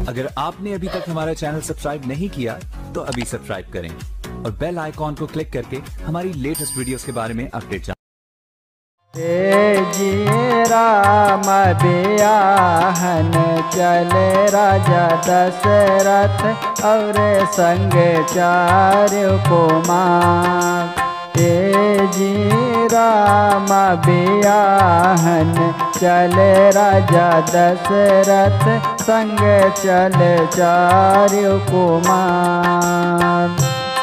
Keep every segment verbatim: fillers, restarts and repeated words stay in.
अगर आपने अभी तक हमारा चैनल सब्सक्राइब नहीं किया तो अभी सब्सक्राइब करें और बेल आइकॉन को क्लिक करके हमारी लेटेस्ट वीडियोस के बारे में अपडेट जानें। जी राम बियाहन चले राजा दशरथ और संग चार कुमार। जी राम बियाहन चले राजा दशरथ संग चले चार कुमार।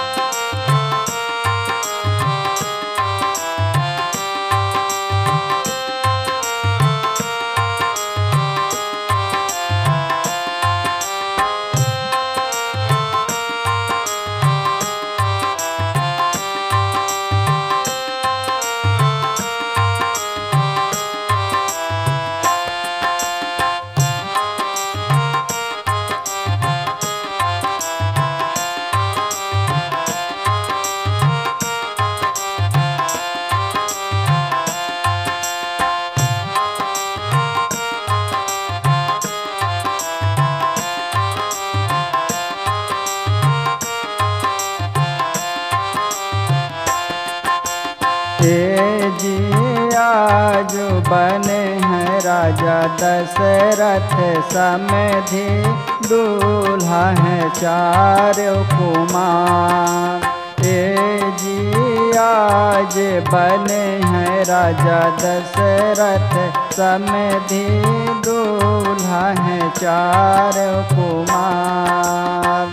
जी आज बने हैं राजा दशरथ समधि दूल्हा है चार कुमार। जी आज बने हैं राजा दशरथ समधि दूल्हा है चार कुमार।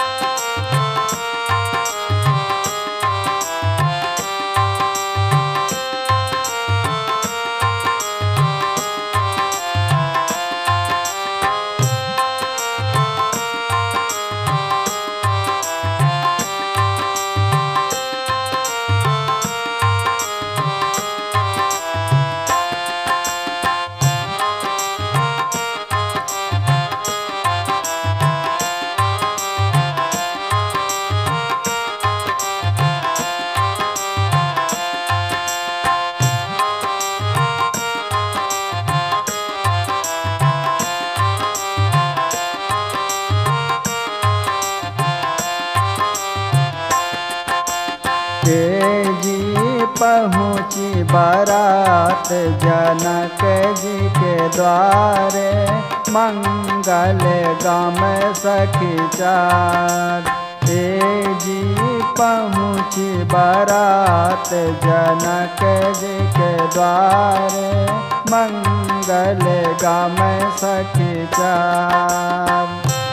जी पहुँची बारात जनक जी के द्वारे मंगल गाम सखी चार। जी पहुँची बारात जनक जी के द्वारे मंगल गाम सखी चार।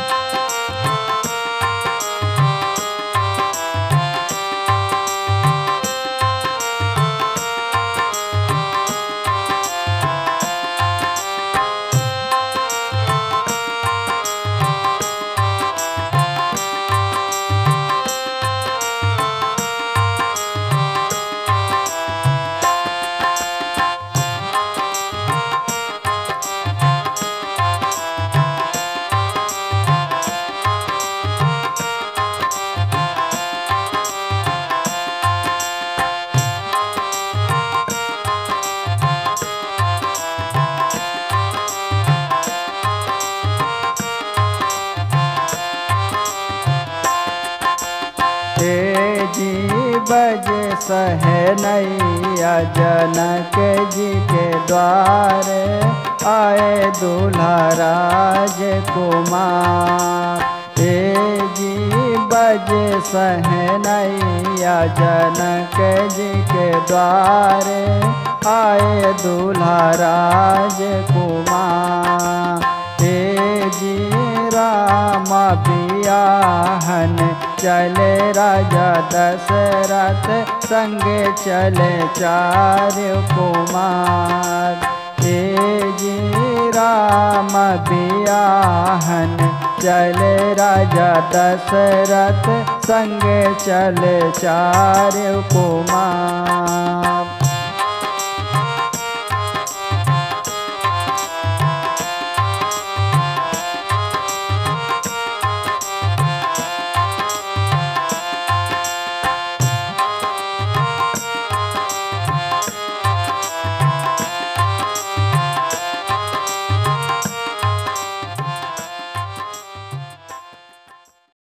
जी बजे सहनैया जनक जी के द्वारे आए दूल्हा राजकुमार। जी बजे सहनैया जनक जी के द्वारे आए दूल्हा राजकुमार। जी राम बियाहन चले राजा दशरथ संगे चले चार कुमार। जी राम बियाहन चले राजा दशरथ संगे चले चार कुमार।